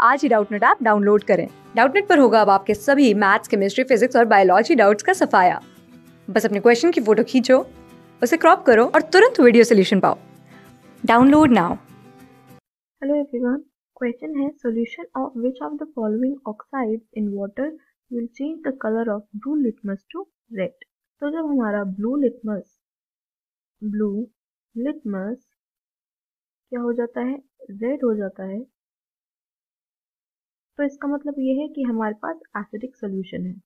आज ही Doubtnut app download करें। डाउटनेट पर होगा अब आपके सभी मैथ्स, केमिस्ट्री, फिजिक्स और बायोलॉजी डाउट्स का सफाया। बस अपने क्वेश्चन की फोटो खींचो, उसे क्रॉप करो और तुरंत वीडियो सोल्यूशन पाओ। Download now. Hello everyone. Question है solution of which of the following oxides in water will change the color of blue litmus to red? तो जब हमारा blue litmus क्या हो जाता है, red हो जाता है, तो इसका मतलब ये है कि हमारे पास एसिडिक सोल्यूशन है।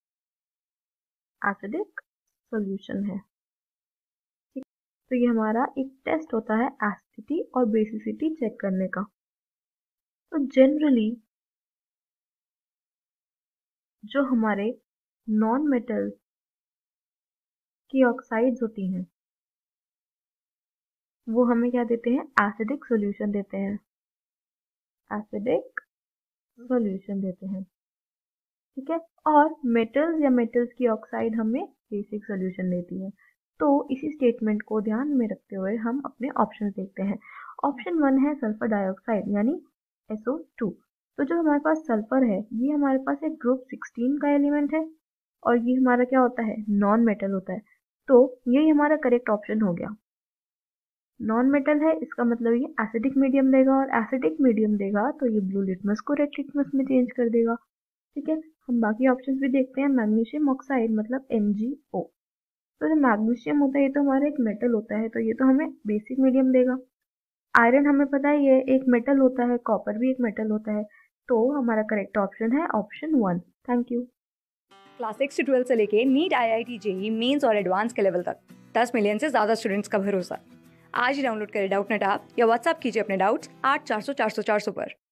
एसिडिक सोल्यूशन है, ठीक। तो ये हमारा एक टेस्ट होता है एसिडिटी और बेसिसिटी चेक करने का। तो जनरली जो हमारे नॉन मेटल की ऑक्साइड्स होती हैं वो हमें क्या देते हैं, एसिडिक सॉल्यूशन देते हैं। एसिडिक सॉल्यूशन देते हैं, ठीक है। और मेटल्स या मेटल्स की ऑक्साइड हमें बेसिक सॉल्यूशन देती है। तो इसी स्टेटमेंट को ध्यान में रखते हुए हम अपने ऑप्शन देखते हैं। ऑप्शन 1 है सल्फर डाइऑक्साइड यानी SO2। तो जो हमारे पास सल्फर है ये हमारे पास एक ग्रुप 16 का एलिमेंट है और ये हमारा क्या होता है, नॉन मेटल होता है। तो यही हमारा करेक्ट ऑप्शन हो गया। नॉन मेटल है, इसका मतलब ये एसिडिक मीडियम देगा और एसिडिक मीडियम देगा तो ये ब्लू लिटमस को रेड लिटमस में चेंज कर देगा, ठीक है। हम बाकी ऑप्शंस भी देखते हैं। मैग्नीशियम ऑक्साइड मतलब MgO। तो जो मैग्नीशियम होता है ये तो हमारा एक मेटल होता है, तो ये तो हमें बेसिक मीडियम देगा। आयरन हमें पता है ये एक मेटल होता है, कॉपर भी एक मेटल होता है, तो हमारा करेक्ट ऑप्शन है ऑप्शन 1। Thank you. क्लास 6 से 12 से लेके नीट, IIT, JEE मेंस और एडवांस के लेवल तक 10 मिलियन से ज्यादा स्टूडेंट्स का भरोसा। आज ही डाउनलोड करें डाउटनेट ऐप या व्हाट्सएप कीजिए अपने डाउट्स 8400 400 400 पर।